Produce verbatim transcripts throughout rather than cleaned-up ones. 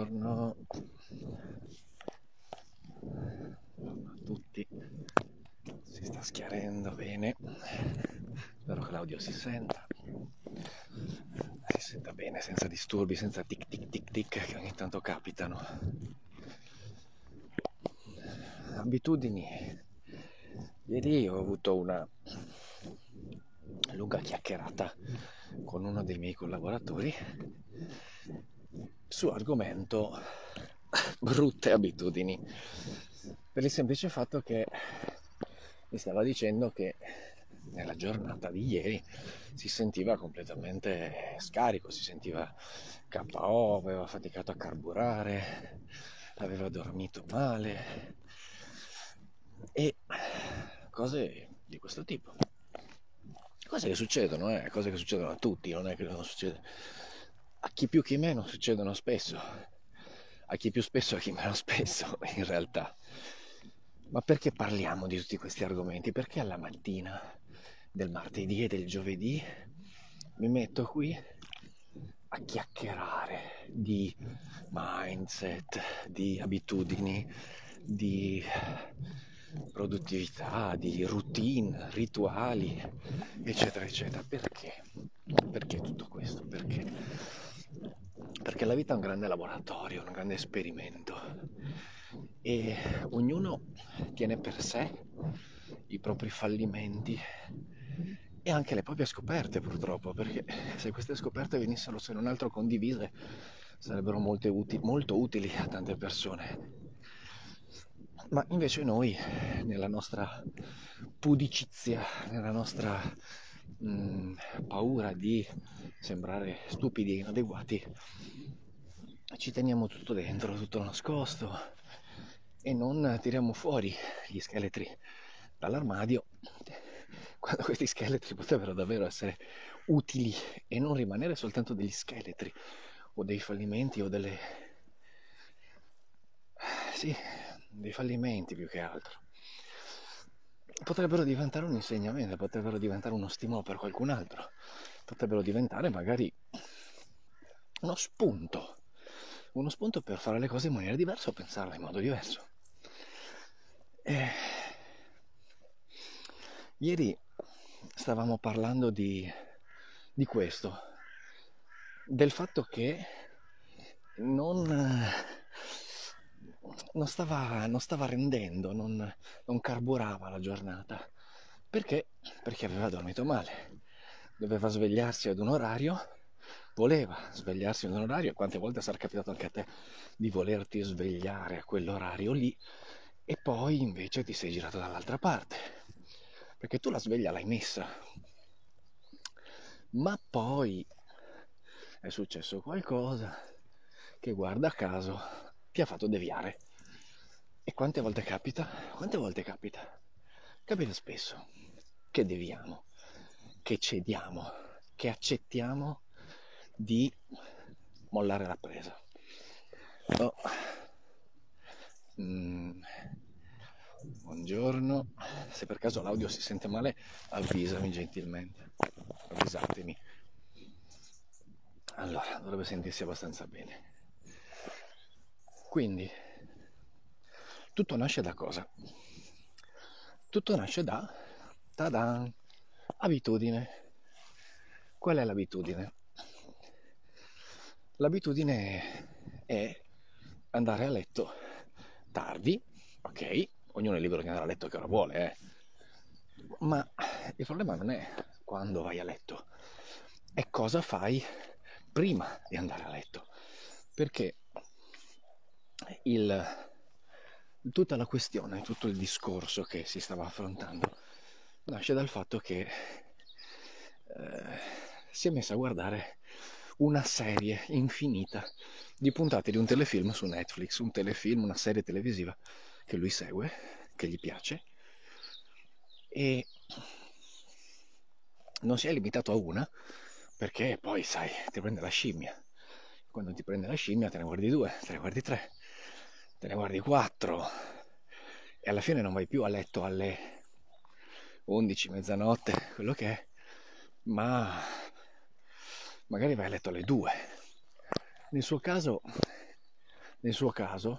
Buongiorno. Buongiorno a tutti. Si sta schiarendo bene. Spero che l'audio si senta. Si senta bene, senza disturbi, senza tic tic tic tic che ogni tanto capitano. Abitudini. Ieri ho avuto una lunga chiacchierata con uno dei miei collaboratori su argomento brutte abitudini, per il semplice fatto che mi stava dicendo che nella giornata di ieri si sentiva completamente scarico, si sentiva K O, aveva faticato a carburare, aveva dormito male e cose di questo tipo. Cose che succedono, eh? Cose che succedono a tutti, non è che non succede. A chi più chi meno succedono spesso, a chi più spesso a chi meno spesso in realtà. Ma perché parliamo di tutti questi argomenti? Perché alla mattina del martedì e del giovedì mi metto qui a chiacchierare di mindset, di abitudini, di produttività, di routine, rituali, eccetera, eccetera. Perché? Perché tutto questo? Perché? Perché la vita è un grande laboratorio, un grande esperimento e ognuno tiene per sé i propri fallimenti e anche le proprie scoperte, purtroppo, perché se queste scoperte venissero se non altro condivise sarebbero molto utili, molto utili a tante persone. Ma invece noi, nella nostra pudicizia, nella nostra mh, paura di sembrare stupidi e inadeguati, ci teniamo tutto dentro, tutto nascosto e non tiriamo fuori gli scheletri dall'armadio, quando questi scheletri potrebbero davvero essere utili e non rimanere soltanto degli scheletri o dei fallimenti o delle... sì, dei fallimenti più che altro. Potrebbero diventare un insegnamento, potrebbero diventare uno stimolo per qualcun altro, potrebbero diventare magari uno spunto, uno spunto per fare le cose in maniera diversa o pensarle in modo diverso. E... Ieri stavamo parlando di, di questo, del fatto che non, non, stava, non stava rendendo, non, non carburava la giornata. Perché? Perché aveva dormito male. Doveva svegliarsi ad un orario, voleva svegliarsi ad un orario, e quante volte sarà capitato anche a te di volerti svegliare a quell'orario lì, e poi invece ti sei girato dall'altra parte, perché tu la sveglia l'hai messa, ma poi è successo qualcosa che, guarda caso, ti ha fatto deviare. E quante volte capita? Quante volte capita? Capita spesso che deviamo, che cediamo, che accettiamo di mollare la presa. Oh. Mm. Buongiorno, se per caso l'audio si sente male avvisami gentilmente, avvisatemi. Allora, dovrebbe sentirsi abbastanza bene. Quindi, tutto nasce da cosa? Tutto nasce da, ta-da, abitudine. Qual è l'abitudine? L'abitudine è andare a letto tardi, ok? Ognuno è libero di andare a letto che ora vuole, eh? Ma il problema non è quando vai a letto, è cosa fai prima di andare a letto. Perché il, tutta la questione, tutto il discorso che si stava affrontando nasce dal fatto che eh, si è messa a guardare una serie infinita di puntate di un telefilm su Netflix, un telefilm, una serie televisiva che lui segue, che gli piace, e non si è limitato a una, perché poi sai, ti prende la scimmia. Quando ti prende la scimmia te ne guardi due, te ne guardi tre, te ne guardi quattro, e alla fine non vai più a letto alle undici, mezzanotte, quello che è, ma magari vai a letto alle due. Nel suo caso nel suo caso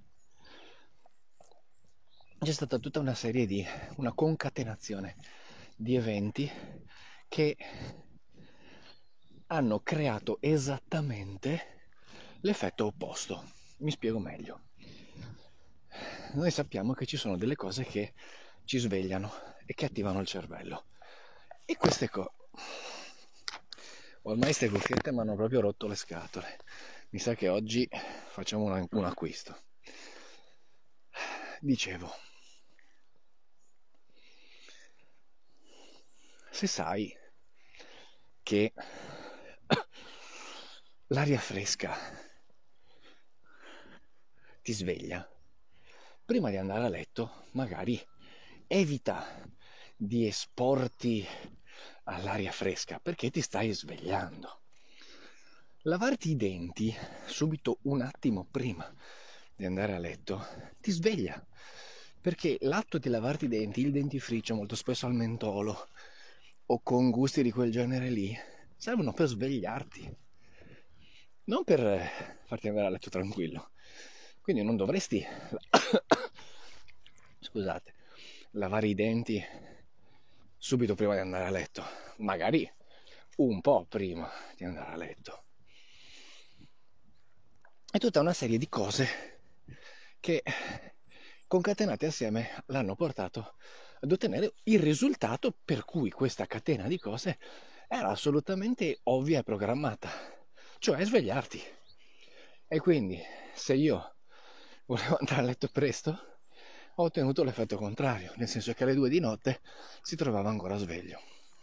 c'è stata tutta una serie di, una concatenazione di eventi che hanno creato esattamente l'effetto opposto. Mi spiego meglio. Noi sappiamo che ci sono delle cose che ci svegliano e che attivano il cervello. E queste cose... Ormai ste cuffiette mi hanno proprio rotto le scatole. Mi sa che oggi facciamo un, un acquisto. Dicevo, se sai che l'aria fresca ti sveglia, prima di andare a letto magari evita di esporti all'aria fresca perché ti stai svegliando. Lavarti i denti subito un attimo prima di andare a letto ti sveglia, perché l'atto di lavarti i denti, il dentifricio molto spesso al mentolo o con gusti di quel genere lì, servono per svegliarti, non per farti andare a letto tranquillo. Quindi non dovresti scusate, lavare i denti subito prima di andare a letto, magari un po' prima di andare a letto. È tutta una serie di cose che concatenate assieme l'hanno portato ad ottenere il risultato per cui questa catena di cose era assolutamente ovvia e programmata, cioè svegliarti. E quindi se io volevo andare a letto presto, ho ottenuto l'effetto contrario, nel senso che alle due di notte si trovava ancora sveglio.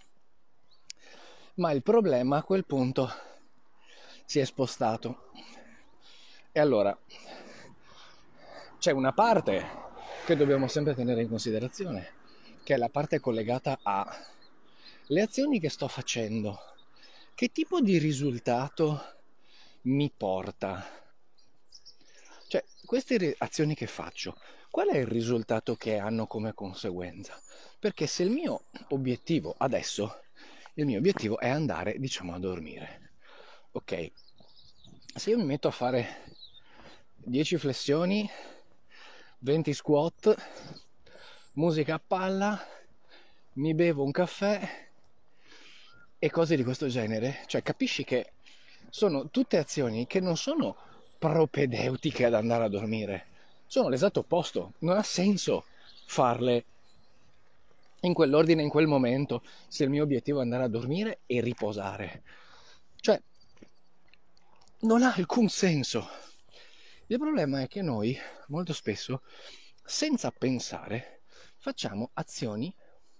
Ma il problema a quel punto si è spostato. E allora c'è una parte che dobbiamo sempre tenere in considerazione, che è la parte collegata a le azioni che sto facendo, che tipo di risultato mi porta. Cioè, queste azioni che faccio, qual è il risultato che hanno come conseguenza? Perché se il mio obiettivo adesso, il mio obiettivo è andare, diciamo, a dormire. Ok, se io mi metto a fare dieci flessioni, venti squat, musica a palla, mi bevo un caffè e cose di questo genere, cioè capisci che sono tutte azioni che non sono propedeutiche ad andare a dormire, sono l'esatto opposto. Non ha senso farle in quell'ordine, in quel momento, se il mio obiettivo è andare a dormire e riposare. Cioè, non ha alcun senso. Il problema è che noi, molto spesso, senza pensare, facciamo azioni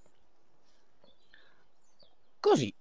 così.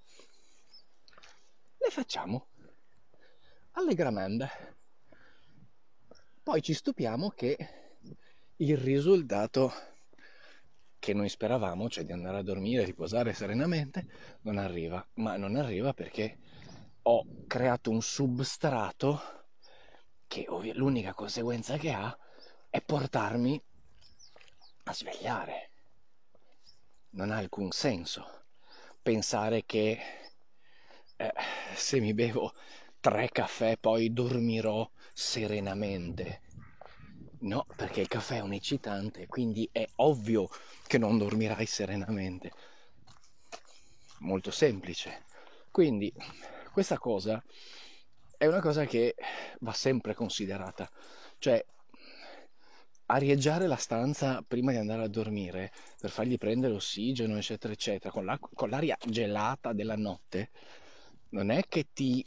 Le facciamo allegramente. Poi ci stupiamo che il risultato che noi speravamo, cioè di andare a dormire, riposare serenamente, non arriva. Ma non arriva perché ho creato un substrato che ovvio, l'unica conseguenza che ha è portarmi a svegliare. Non ha alcun senso pensare che eh, se mi bevo tre caffè poi dormirò serenamente. No, perché il caffè è un eccitante, quindi è ovvio che non dormirai serenamente. Molto semplice. Quindi questa cosa è una cosa che va sempre considerata. Cioè, arieggiare la stanza prima di andare a dormire per fargli prendere ossigeno, eccetera, eccetera, con, la, con l'aria gelata della notte, non è che ti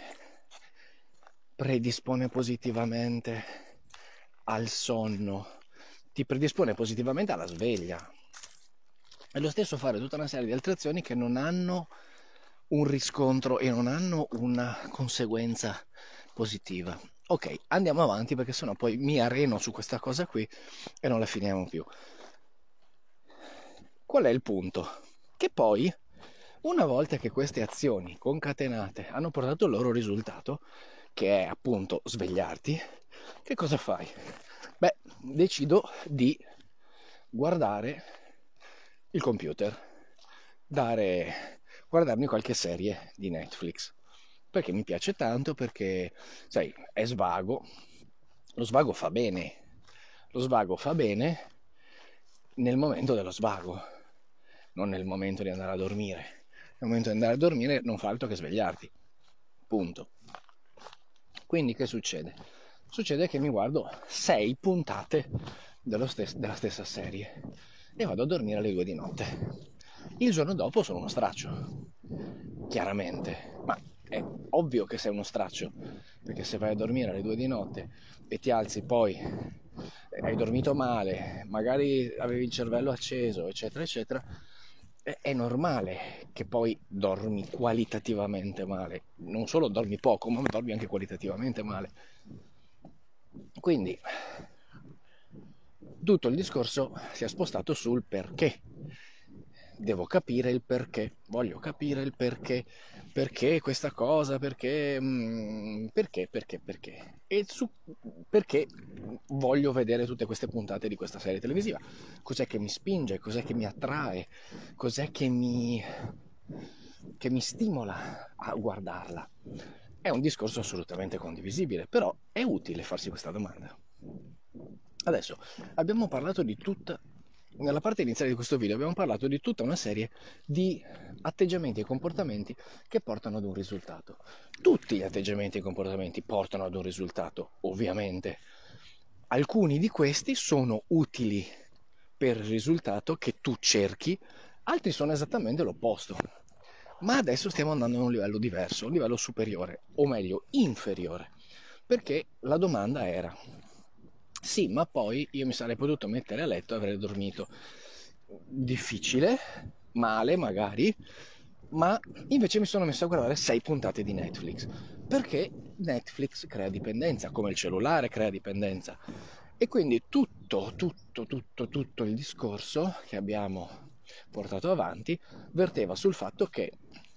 predispone positivamente al sonno, ti predispone positivamente alla sveglia. È lo stesso fare tutta una serie di altre azioni che non hanno un riscontro e non hanno una conseguenza positiva. Ok, andiamo avanti perché sennò poi mi areno su questa cosa qui e non la finiamo più. Qual è il punto? Che poi, una volta che queste azioni concatenate hanno portato il loro risultato, che è appunto svegliarti, che cosa fai? Beh, decido di guardare il computer, dare, guardarmi qualche serie di Netflix, perché mi piace tanto, perché, sai, è svago, lo svago fa bene, lo svago fa bene nel momento dello svago, non nel momento di andare a dormire. Nel momento di andare a dormire non fa altro che svegliarti, punto. Quindi che succede? Succede che mi guardo sei puntate dello stes- della stessa serie e vado a dormire alle due di notte. Il giorno dopo sono uno straccio, chiaramente, ma è ovvio che sei uno straccio, perché se vai a dormire alle due di notte e ti alzi poi, hai dormito male, magari avevi il cervello acceso, eccetera, eccetera, è normale che poi dormi qualitativamente male. Non solo dormi poco, ma dormi anche qualitativamente male. Quindi tutto il discorso si è spostato sul perché. Devo capire il perché, voglio capire il perché, perché questa cosa, perché, mm, perché, perché, perché. E su perché voglio vedere tutte queste puntate di questa serie televisiva. Cos'è che mi spinge, cos'è che mi attrae, cos'è che mi, che mi stimola a guardarla. È un discorso assolutamente condivisibile, però è utile farsi questa domanda. Adesso abbiamo parlato di tutta, nella parte iniziale di questo video abbiamo parlato di tutta una serie di atteggiamenti e comportamenti che portano ad un risultato. Tutti gli atteggiamenti e comportamenti portano ad un risultato, ovviamente. Alcuni di questi sono utili per il risultato che tu cerchi, altri sono esattamente l'opposto. Ma adesso stiamo andando a un livello diverso, un livello superiore, o meglio, inferiore, perché la domanda era: sì, ma poi io mi sarei potuto mettere a letto e avrei dormito. Difficile, male magari, ma invece mi sono messo a guardare sei puntate di Netflix, perché Netflix crea dipendenza, come il cellulare crea dipendenza. E quindi tutto, tutto, tutto, tutto il discorso che abbiamo portato avanti verteva sul fatto che,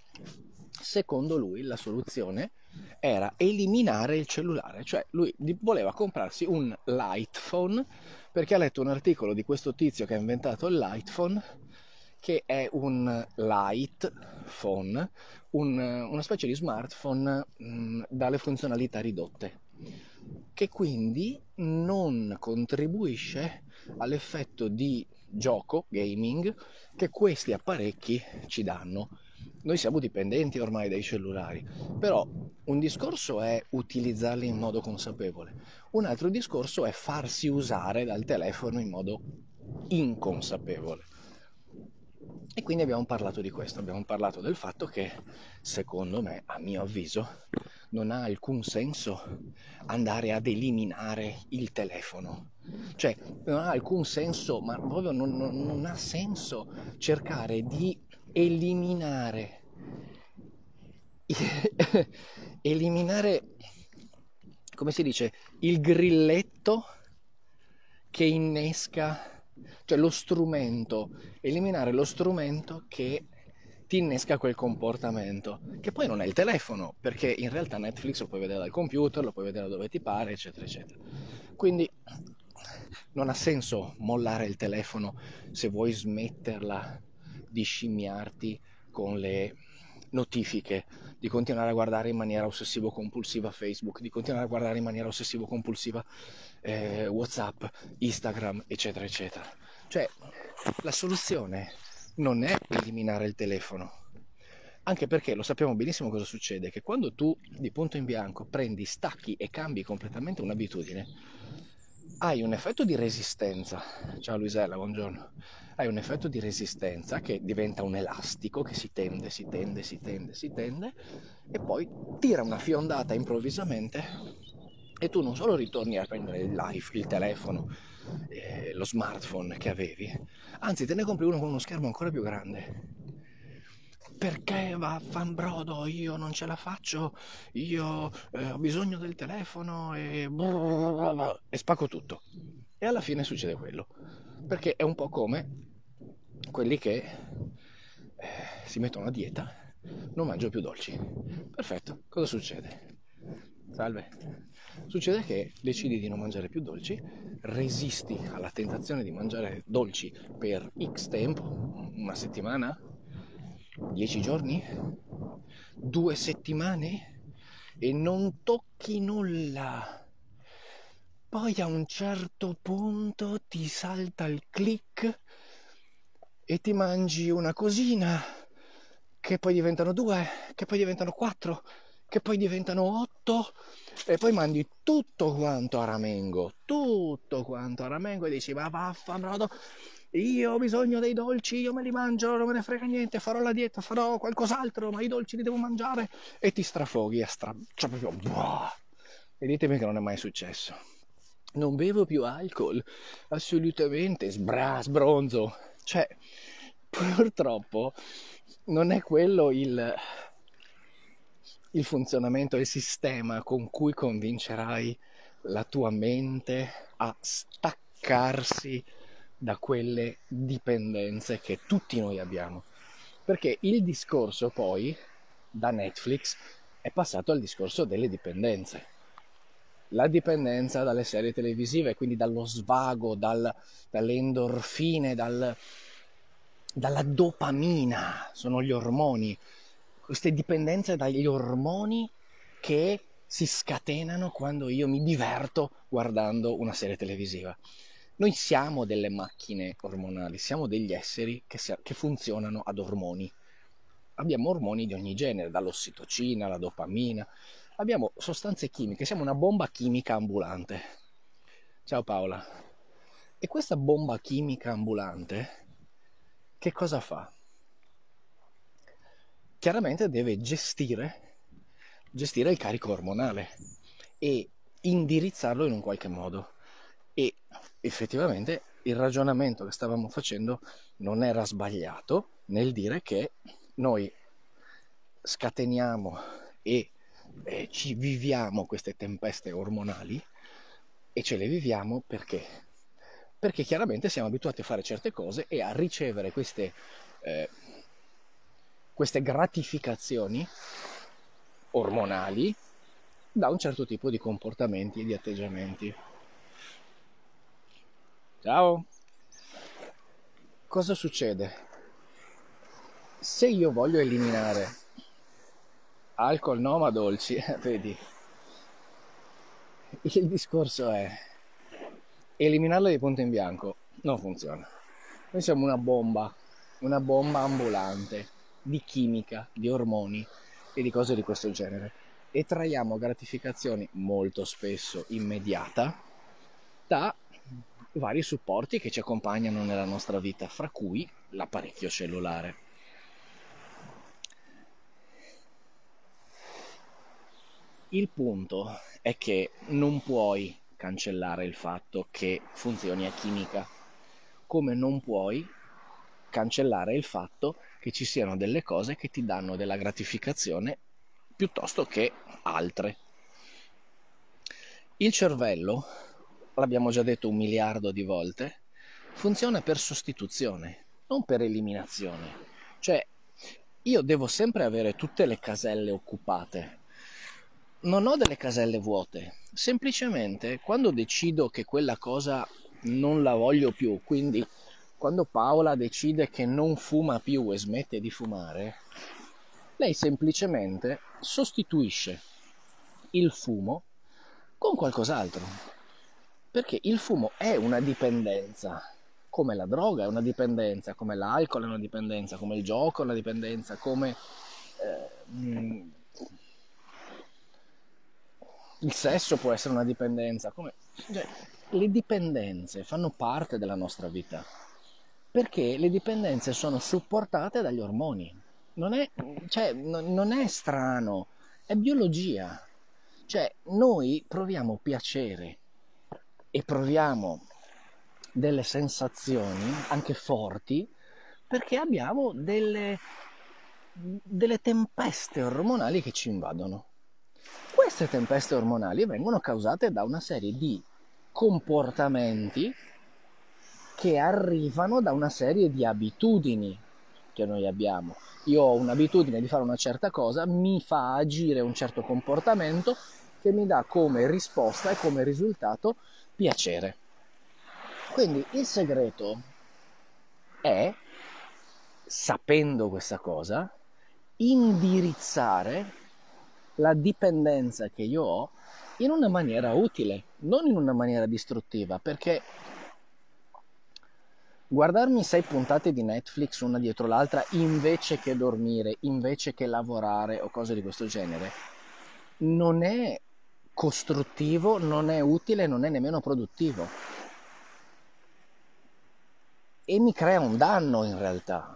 secondo lui, la soluzione era eliminare il cellulare, cioè lui voleva comprarsi un light phone perché ha letto un articolo di questo tizio che ha inventato il light phone, che è un light phone, un, una specie di smartphone mh, dalle funzionalità ridotte, che quindi non contribuisce all'effetto di gioco, gaming, che questi apparecchi ci danno. Noi siamo dipendenti ormai dai cellulari, però un discorso è utilizzarli in modo consapevole, un altro discorso è farsi usare dal telefono in modo inconsapevole. E quindi abbiamo parlato di questo, abbiamo parlato del fatto che, secondo me, a mio avviso, non ha alcun senso andare ad eliminare il telefono. Cioè, non ha alcun senso, ma proprio non, non, non ha senso cercare di eliminare eliminare, come si dice, il grilletto che innesca, cioè lo strumento, eliminare lo strumento che ti innesca quel comportamento, che poi non è il telefono, perché in realtà Netflix lo puoi vedere dal computer, lo puoi vedere dove ti pare, eccetera, eccetera. Quindi non ha senso mollare il telefono se vuoi smetterla di scimmiarti con le notifiche, di continuare a guardare in maniera ossessivo-compulsiva Facebook, di continuare a guardare in maniera ossessivo-compulsiva eh, WhatsApp, Instagram, eccetera, eccetera. Cioè, la soluzione non è eliminare il telefono, anche perché lo sappiamo benissimo cosa succede, che quando tu di punto in bianco prendi, stacchi e cambi completamente un'abitudine, hai un effetto di resistenza. Ciao Luisella, buongiorno. Hai un effetto di resistenza che diventa un elastico che si tende, si tende, si tende, si tende e poi tira una fiondata improvvisamente e tu non solo ritorni a prendere il live, il telefono, eh, lo smartphone che avevi, anzi te ne compri uno con uno schermo ancora più grande. Perché vaffanbrodo, io non ce la faccio, io eh, ho bisogno del telefono e... e spacco tutto. E alla fine succede quello, perché è un po' come quelli che eh, si mettono a dieta, non mangio più dolci. Perfetto, cosa succede? Salve. Succede che decidi di non mangiare più dolci, resisti alla tentazione di mangiare dolci per X tempo, una settimana, dieci giorni, due settimane e non tocchi nulla. poi a un certo punto ti salta il click e ti mangi una cosina, che poi diventano due, che poi diventano quattro, che poi diventano otto, e poi mandi tutto quanto a ramengo, tutto quanto a ramengo e dici ma vaffanculo, io ho bisogno dei dolci, io me li mangio, non me ne frega niente, farò la dieta, farò qualcos'altro, ma i dolci li devo mangiare, e ti strafoghi, a stra... cioè proprio... Buah. E ditemi che non è mai successo. Non bevo più alcol, assolutamente, sbra, sbronzo. Cioè, purtroppo non è quello il, il funzionamento, il sistema con cui convincerai la tua mente a staccarsi da quelle dipendenze che tutti noi abbiamo. Perché il discorso poi, da Netflix, è passato al discorso delle dipendenze. La dipendenza dalle serie televisive, quindi dallo svago, dal, dalle endorfine, dal, dalla dopamina, sono gli ormoni, queste dipendenze dagli ormoni che si scatenano quando io mi diverto guardando una serie televisiva. Noi siamo delle macchine ormonali, siamo degli esseri che, si, che funzionano ad ormoni. Abbiamo ormoni di ogni genere, dall'ossitocina alla dopamina, abbiamo sostanze chimiche, siamo una bomba chimica ambulante. Ciao Paola. E questa bomba chimica ambulante che cosa fa? Chiaramente deve gestire, gestire il carico ormonale e indirizzarlo in un qualche modo. E effettivamente il ragionamento che stavamo facendo non era sbagliato nel dire che noi scateniamo e, e ci viviamo queste tempeste ormonali, e ce le viviamo perché? Perché chiaramente siamo abituati a fare certe cose e a ricevere queste, eh, queste gratificazioni ormonali da un certo tipo di comportamenti e di atteggiamenti. Ciao! Cosa succede? Se io voglio eliminare alcol no ma dolci, vedi, il discorso è eliminarla di punto in bianco, non funziona. Noi siamo una bomba, una bomba ambulante di chimica, di ormoni e di cose di questo genere, e traiamo gratificazioni molto spesso immediata da vari supporti che ci accompagnano nella nostra vita, fra cui l'apparecchio cellulare. Il punto è che non puoi cancellare il fatto che funzioni a chimica, come non puoi cancellare il fatto che ci siano delle cose che ti danno della gratificazione piuttosto che altre. Il cervello, l'abbiamo già detto un miliardo di volte, funziona per sostituzione, non per eliminazione. Cioè, io devo sempre avere tutte le caselle occupate. Non ho delle caselle vuote, semplicemente quando decido che quella cosa non la voglio più, quindi quando Paola decide che non fuma più e smette di fumare, lei semplicemente sostituisce il fumo con qualcos'altro, perché il fumo è una dipendenza, come la droga è una dipendenza, come l'alcol è una dipendenza, come il gioco è una dipendenza, come eh, il sesso può essere una dipendenza, come... Cioè, le dipendenze fanno parte della nostra vita, perché le dipendenze sono supportate dagli ormoni. Non è, cioè, non è strano, è biologia. Cioè, noi proviamo piacere e proviamo delle sensazioni anche forti perché abbiamo delle, delle tempeste ormonali che ci invadono. Queste tempeste ormonali vengono causate da una serie di comportamenti che arrivano da una serie di abitudini che noi abbiamo. Io ho un'abitudine di fare una certa cosa, mi fa agire un certo comportamento che mi dà come risposta e come risultato piacere. Quindi il segreto è, sapendo questa cosa, indirizzare la dipendenza che io ho in una maniera utile, non in una maniera distruttiva, perché guardarmi sei puntate di Netflix una dietro l'altra invece che dormire, invece che lavorare o cose di questo genere, non è costruttivo, non è utile, non è nemmeno produttivo. E mi crea un danno in realtà.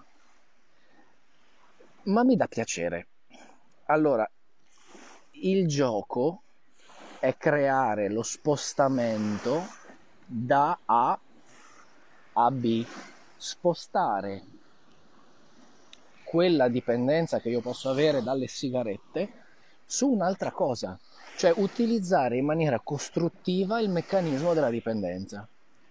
Ma mi dà piacere. Allora, il gioco è creare lo spostamento da A a B, spostare quella dipendenza che io posso avere dalle sigarette su un'altra cosa, cioè utilizzare in maniera costruttiva il meccanismo della dipendenza.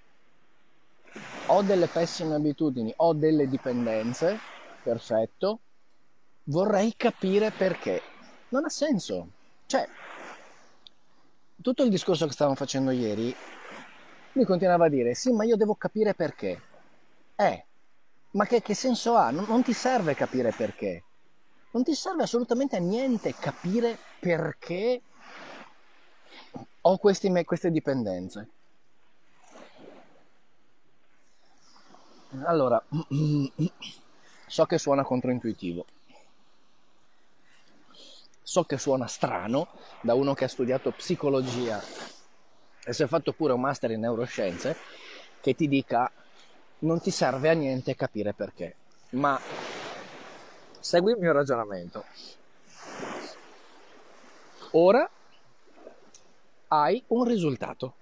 Ho delle pessime abitudini, ho delle dipendenze, perfetto, vorrei capire perché. Non ha senso. Cioè, tutto il discorso che stavamo facendo ieri, lui continuava a dire, sì, ma io devo capire perché. Eh, ma che, che senso ha? Non, non ti serve capire perché. Non ti serve assolutamente a niente capire perché ho questi, queste dipendenze. Allora, so che suona controintuitivo. So che suona strano da uno che ha studiato psicologia e si è fatto pure un master in neuroscienze, che ti dica non ti serve a niente capire perché. Ma segui il mio ragionamento. Ora hai un risultato.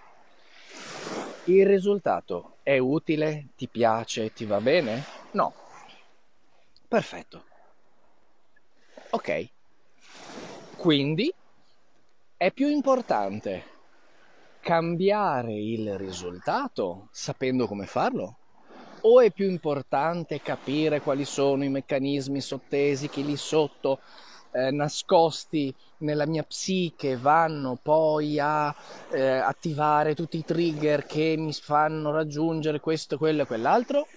Il risultato è utile? Ti piace? Ti va bene? No. Perfetto. Ok. Quindi è più importante cambiare il risultato sapendo come farlo? O è più importante capire quali sono i meccanismi sottesi che lì sotto, eh, nascosti nella mia psiche, vanno poi a eh, attivare tutti i trigger che mi fanno raggiungere questo, quello e quell'altro?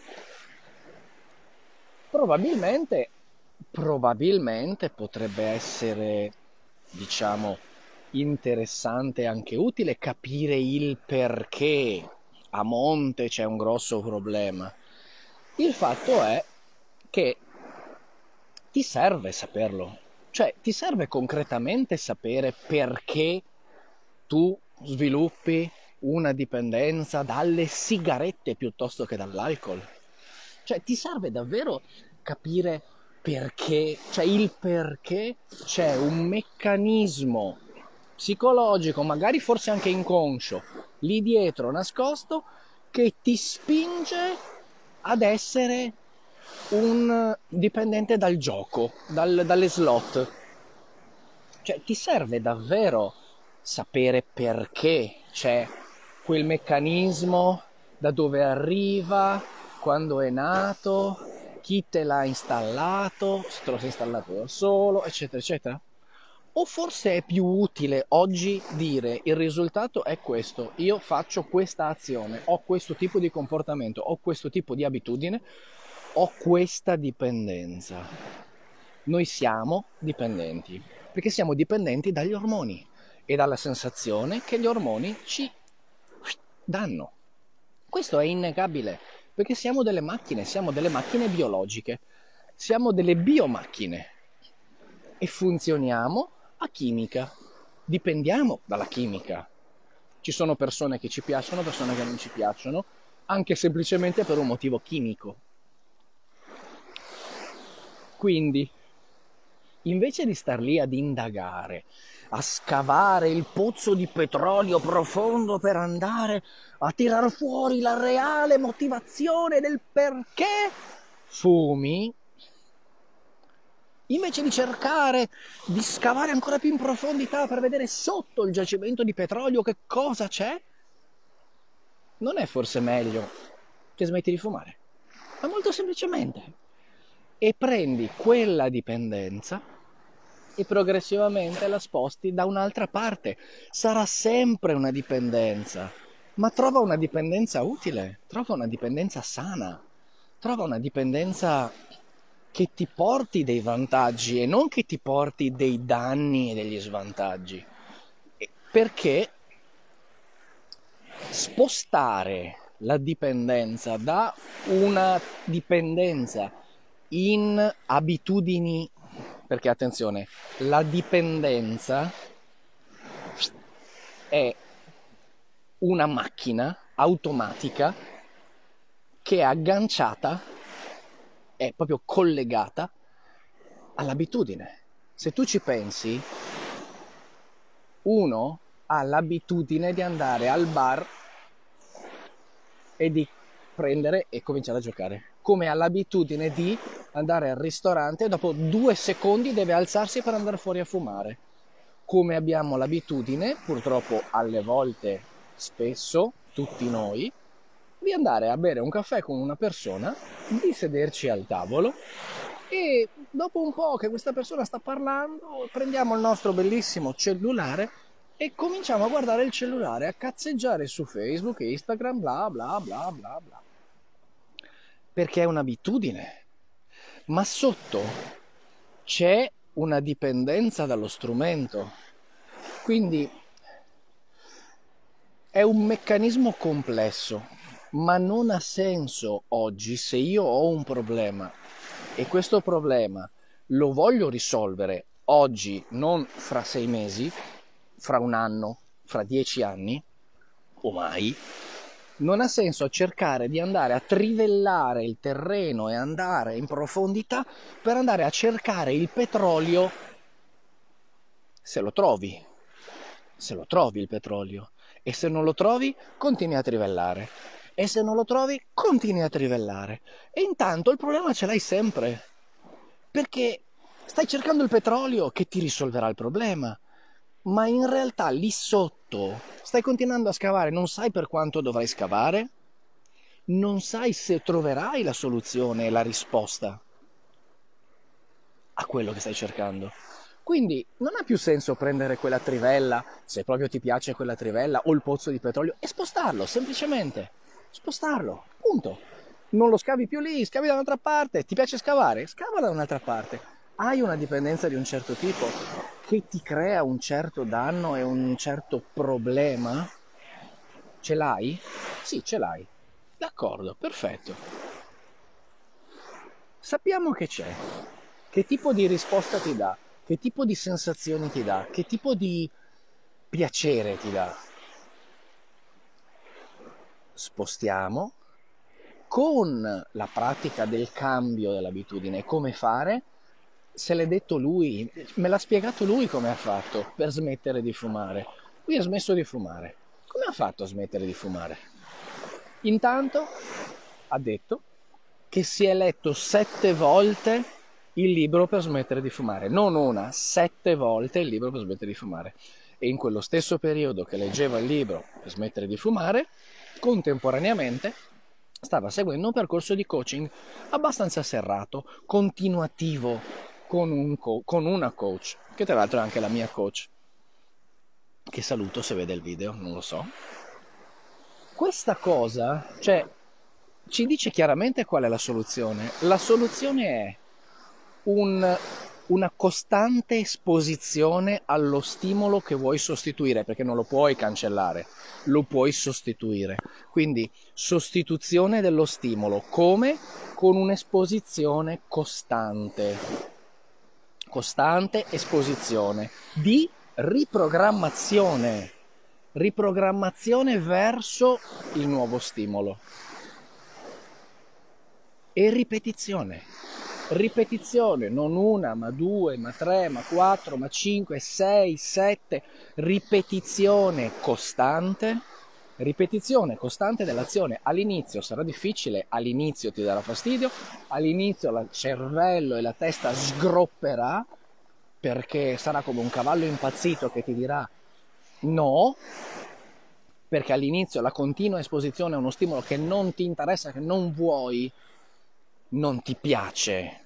Probabilmente, probabilmente potrebbe essere, diciamo, interessante e anche utile capire il perché a monte c'è un grosso problema. Il fatto è che ti serve saperlo, cioè ti serve concretamente sapere perché tu sviluppi una dipendenza dalle sigarette piuttosto che dall'alcol. Cioè ti serve davvero capire perché, cioè il perché c'è un meccanismo psicologico, magari forse anche inconscio, lì dietro nascosto, che ti spinge ad essere un dipendente dal gioco, dal, dalle slot. Cioè ti serve davvero sapere perché c'è quel meccanismo, da dove arriva, quando è nato, chi te l'ha installato, se te lo sei installato da solo, eccetera, eccetera. O forse è più utile oggi dire il risultato è questo, io faccio questa azione, ho questo tipo di comportamento, ho questo tipo di abitudine, ho questa dipendenza. Noi siamo dipendenti, perché siamo dipendenti dagli ormoni e dalla sensazione che gli ormoni ci danno. Questo è innegabile, perché siamo delle macchine, siamo delle macchine biologiche, siamo delle biomacchine e funzioniamo a chimica, dipendiamo dalla chimica. Ci sono persone che ci piacciono, persone che non ci piacciono, anche semplicemente per un motivo chimico. Quindi, invece di star lì ad indagare, a scavare il pozzo di petrolio profondo per andare a tirar fuori la reale motivazione del perché fumi, invece di cercare di scavare ancora più in profondità per vedere sotto il giacimento di petrolio che cosa c'è, non è forse meglio che smetti di fumare? Ma molto semplicemente. E prendi quella dipendenza e progressivamente la sposti da un'altra parte. Sarà sempre una dipendenza, ma trova una dipendenza utile, trova una dipendenza sana, trova una dipendenza che ti porti dei vantaggi e non che ti porti dei danni e degli svantaggi. E Perché spostare la dipendenza da una dipendenza in abitudini, perché attenzione, la dipendenza è una macchina automatica che è agganciata, è proprio collegata all'abitudine. Se tu ci pensi, uno ha l'abitudine di andare al bar e di prendere e cominciare a giocare, come ha l'abitudine di andare al ristorante e dopo due secondi deve alzarsi per andare fuori a fumare, come abbiamo l'abitudine, purtroppo alle volte, spesso, tutti noi, di andare a bere un caffè con una persona, di sederci al tavolo e dopo un po' che questa persona sta parlando prendiamo il nostro bellissimo cellulare e cominciamo a guardare il cellulare, a cazzeggiare su Facebook, Instagram, bla bla bla bla bla, perché è un'abitudine, ma sotto c'è una dipendenza dallo strumento, quindi è un meccanismo complesso, ma non ha senso oggi, se io ho un problema e questo problema lo voglio risolvere oggi, non fra sei mesi, fra un anno, fra dieci anni, o mai, non ha senso cercare di andare a trivellare il terreno e andare in profondità per andare a cercare il petrolio, se lo trovi, se lo trovi il petrolio, e se non lo trovi continui a trivellare, e se non lo trovi continui a trivellare, e intanto il problema ce l'hai sempre, perché stai cercando il petrolio che ti risolverà il problema, ma in realtà lì sotto stai continuando a scavare, non sai per quanto dovrai scavare, non sai se troverai la soluzione e la risposta a quello che stai cercando. Quindi non ha più senso prendere quella trivella, se proprio ti piace quella trivella, o il pozzo di petrolio, e spostarlo, semplicemente. Spostarlo, punto. Non lo scavi più lì, scavi da un'altra parte. Ti piace scavare? Scava da un'altra parte. Hai una dipendenza di un certo tipo che ti crea un certo danno e un certo problema? Ce l'hai? Sì, ce l'hai. D'accordo, perfetto. Sappiamo che c'è. Che tipo di risposta ti dà? Che tipo di sensazioni ti dà? Che tipo di piacere ti dà? Spostiamo con la pratica del cambio dell'abitudine. Come fare? Se l'è detto lui, me l'ha spiegato lui come ha fatto per smettere di fumare. Lui ha smesso di fumare. Come ha fatto a smettere di fumare? Intanto ha detto che si è letto sette volte il libro per smettere di fumare. Non una, sette volte il libro per smettere di fumare. E in quello stesso periodo che leggeva il libro per smettere di fumare, contemporaneamente stava seguendo un percorso di coaching abbastanza serrato, continuativo, con, un co- con una coach, che tra l'altro è anche la mia coach, che saluto se vede il video, non lo so. Questa cosa, cioè, ci dice chiaramente qual è la soluzione. La soluzione è un, una costante esposizione allo stimolo che vuoi sostituire, perché non lo puoi cancellare, lo puoi sostituire. Quindi sostituzione dello stimolo, come? Con un'esposizione costante. Costante esposizione di riprogrammazione. Riprogrammazione verso il nuovo stimolo. E ripetizione. Ripetizione, non una, ma due, ma tre, ma quattro, ma cinque, sei, sette. Ripetizione costante. Ripetizione costante dell'azione. All'inizio sarà difficile, all'inizio ti darà fastidio, all'inizio il cervello e la testa sgropperà, perché sarà come un cavallo impazzito che ti dirà no, perché all'inizio la continua esposizione a uno stimolo che non ti interessa, che non vuoi, non ti piace.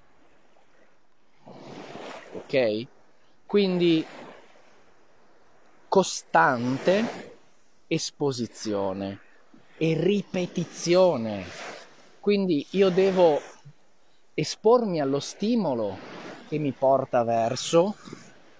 Ok? Quindi costante esposizione e ripetizione. Quindi io devo espormi allo stimolo che mi porta verso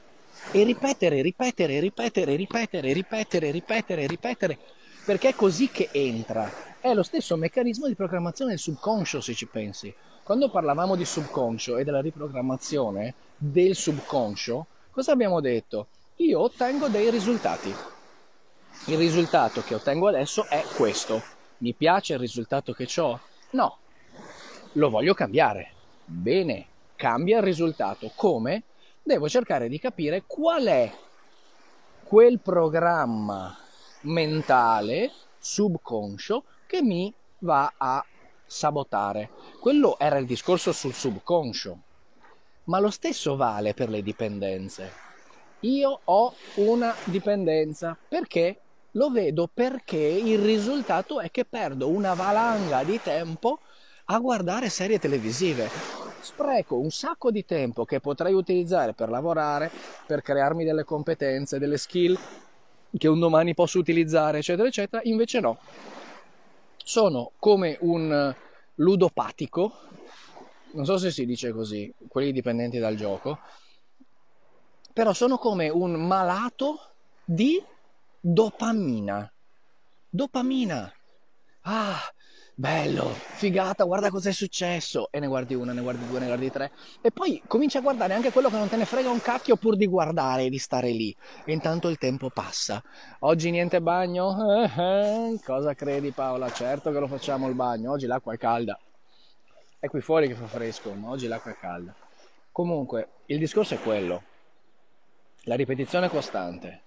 e ripetere, ripetere, ripetere, ripetere, ripetere, ripetere, ripetere, perché è così che entra. È lo stesso meccanismo di programmazione del subconscio, se ci pensi. Quando parlavamo di subconscio e della riprogrammazione del subconscio, cosa abbiamo detto? Io ottengo dei risultati. Il risultato che ottengo adesso è questo. Mi piace il risultato che ho? No, lo voglio cambiare. Bene, cambia il risultato. Come? Devo cercare di capire qual è quel programma mentale subconscio che mi va a sabotare. Quello era il discorso sul subconscio, ma lo stesso vale per le dipendenze. Io ho una dipendenza perché lo vedo perché il risultato è che perdo una valanga di tempo a guardare serie televisive. Spreco un sacco di tempo che potrei utilizzare per lavorare, per crearmi delle competenze, delle skill che un domani posso utilizzare, eccetera, eccetera. Invece no. Sono come un ludopatico, non so se si dice così, quelli dipendenti dal gioco, però sono come un malato di dopamina. Dopamina. Ah, bello, figata, guarda cosa è successo. E ne guardi una, ne guardi due, ne guardi tre. E poi cominci a guardare anche quello che non te ne frega un cacchio pur di guardare e di stare lì. E intanto il tempo passa. Oggi niente bagno? Eh, eh, cosa credi Paola? Certo che lo facciamo il bagno. Oggi l'acqua è calda. È qui fuori che fa fresco, ma oggi l'acqua è calda. Comunque, il discorso è quello. La ripetizione costante,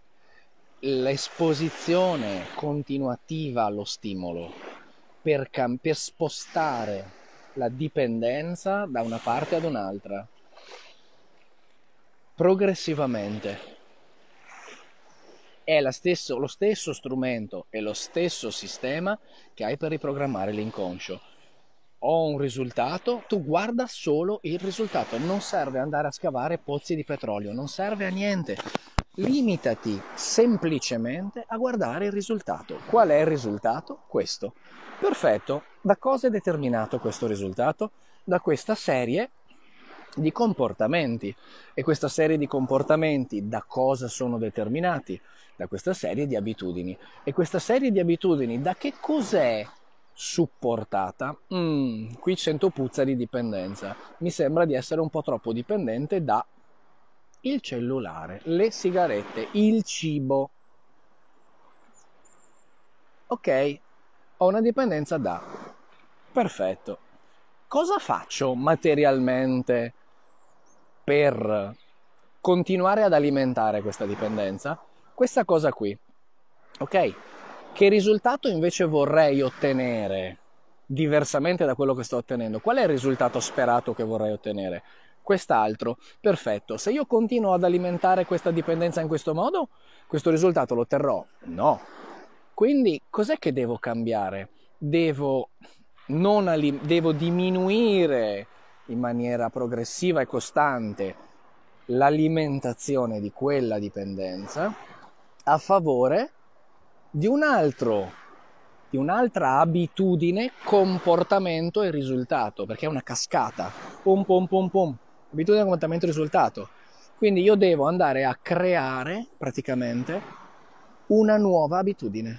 l'esposizione continuativa allo stimolo per, cam- per spostare la dipendenza da una parte ad un'altra, progressivamente. È la stesso, lo stesso strumento e lo stesso sistema che hai per riprogrammare l'inconscio. Ho un risultato, tu guarda solo il risultato, non serve andare a scavare pozzi di petrolio, non serve a niente. Limitati semplicemente a guardare il risultato. Qual è il risultato? Questo. Perfetto. Da cosa è determinato questo risultato? Da questa serie di comportamenti. E questa serie di comportamenti da cosa sono determinati? Da questa serie di abitudini. E questa serie di abitudini da che cos'è supportata? Mm, qui sento puzza di dipendenza. Mi sembra di essere un po' troppo dipendente da il cellulare, le sigarette, il cibo. Ok, ho una dipendenza da... Perfetto. Cosa faccio materialmente per continuare ad alimentare questa dipendenza? Questa cosa qui. Ok? Che risultato invece vorrei ottenere diversamente da quello che sto ottenendo? Qual è il risultato sperato che vorrei ottenere? Quest'altro. Perfetto. Se io continuo ad alimentare questa dipendenza in questo modo, questo risultato lo otterrò? No. Quindi cos'è che devo cambiare? Devo, non ali- devo diminuire in maniera progressiva e costante l'alimentazione di quella dipendenza a favore di un altro, di un'altra abitudine, comportamento e risultato, perché è una cascata. Pum pum pum pum. Abitudine, comportamento e risultato. Quindi io devo andare a creare praticamente una nuova abitudine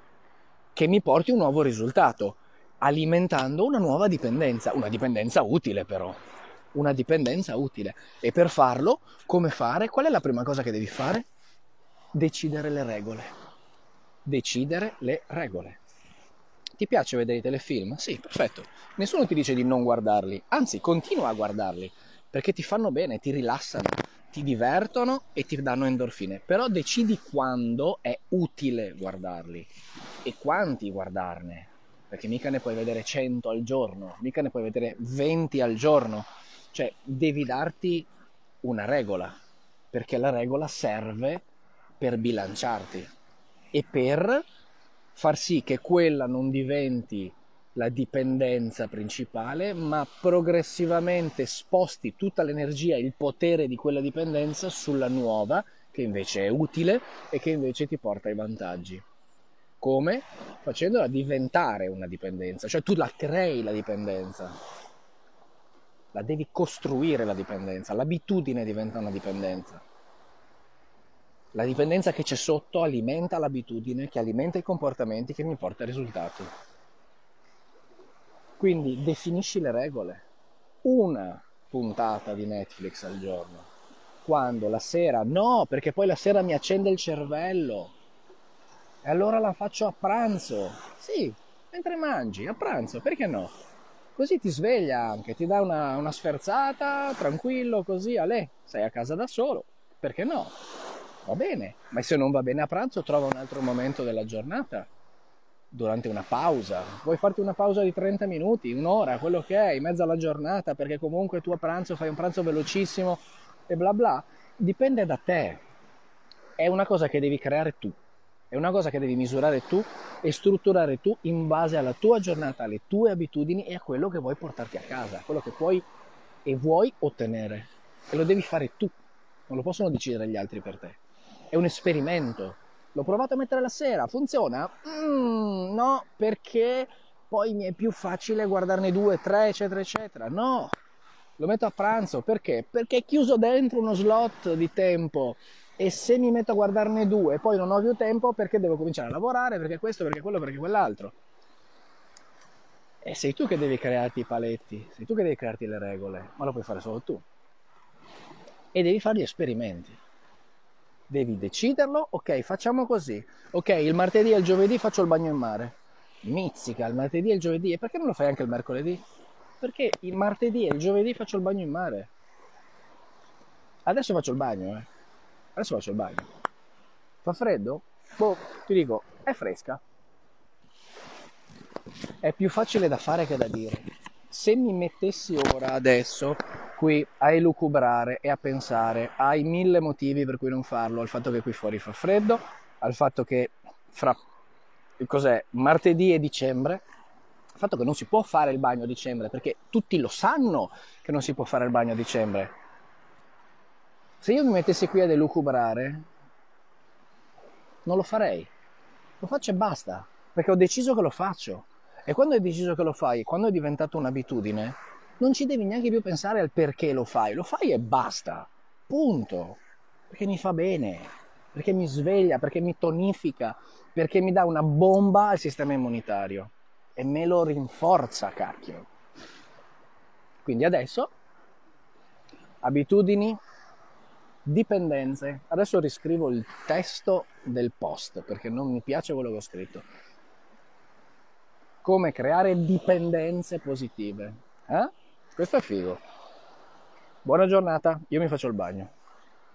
che mi porti un nuovo risultato, alimentando una nuova dipendenza, una dipendenza utile però, una dipendenza utile. E per farlo, come fare? Qual è la prima cosa che devi fare? Decidere le regole. Decidere le regole. Ti piace vedere i telefilm? Sì, perfetto. Nessuno ti dice di non guardarli, anzi, continua a guardarli, perché ti fanno bene, ti rilassano, ti divertono e ti danno endorfine. Però decidi quando è utile guardarli e quanti guardarne, perché mica ne puoi vedere cento al giorno, mica ne puoi vedere venti al giorno. Cioè, devi darti una regola, perché la regola serve per bilanciarti e per far sì che quella non diventi la dipendenza principale, ma progressivamente sposti tutta l'energia e il potere di quella dipendenza sulla nuova, che invece è utile e che invece ti porta ai vantaggi. Come? Facendola diventare una dipendenza, cioè tu la crei la dipendenza, la devi costruire la dipendenza, l'abitudine diventa una dipendenza. La dipendenza che c'è sotto alimenta l'abitudine, che alimenta i comportamenti, che mi porta ai risultati. Quindi definisci le regole. Una puntata di Netflix al giorno. Quando la sera, no, perché poi la sera mi accende il cervello. E allora la faccio a pranzo. Sì, mentre mangi, a pranzo, perché no? Così ti sveglia anche, ti dà una, una sferzata, tranquillo, così, a lei, sei a casa da solo, perché no? Va bene, ma se non va bene a pranzo, trova un altro momento della giornata, durante una pausa. Vuoi farti una pausa di trenta minuti, un'ora, quello che è, in mezzo alla giornata, perché comunque tu a pranzo fai un pranzo velocissimo e bla bla. Dipende da te. È una cosa che devi creare tu. È una cosa che devi misurare tu e strutturare tu in base alla tua giornata, alle tue abitudini e a quello che vuoi portarti a casa, quello che puoi e vuoi ottenere. E lo devi fare tu, non lo possono decidere gli altri per te. È un esperimento. L'ho provato a mettere la sera, funziona? Mm, no, perché poi mi è più facile guardarne due, tre, eccetera, eccetera. No, lo metto a pranzo, perché? Perché è chiuso dentro uno slot di tempo e se mi metto a guardarne due poi non ho più tempo perché devo cominciare a lavorare, perché questo, perché quello, perché quell'altro. E sei tu che devi crearti i paletti, sei tu che devi crearti le regole, ma lo puoi fare solo tu. E devi fare gli esperimenti. Devi deciderlo, ok, facciamo così. Ok, il martedì e il giovedì faccio il bagno in mare. Mizzica, il martedì e il giovedì. E perché non lo fai anche il mercoledì? Perché il martedì e il giovedì faccio il bagno in mare. Adesso faccio il bagno, eh. Adesso faccio il bagno. Fa freddo? Boh, ti dico, è fresca. È più facile da fare che da dire. Se mi mettessi ora, adesso, qui a elucubrare e a pensare ai mille motivi per cui non farlo, al fatto che qui fuori fa freddo, al fatto che fra cos'è, martedì e dicembre, al fatto che non si può fare il bagno a dicembre, perché tutti lo sanno che non si può fare il bagno a dicembre. Se io mi mettessi qui ad elucubrare, non lo farei. Lo faccio e basta, perché ho deciso che lo faccio. E quando hai deciso che lo fai, quando è diventato un'abitudine, non ci devi neanche più pensare al perché lo fai. Lo fai e basta. Punto. Perché mi fa bene, perché mi sveglia, perché mi tonifica, perché mi dà una bomba al sistema immunitario. E me lo rinforza, cacchio. Quindi adesso, abitudini, dipendenze. Adesso riscrivo il testo del post, perché non mi piace quello che ho scritto. Come creare dipendenze positive. Eh? Questo è figo. Buona giornata, io mi faccio il bagno.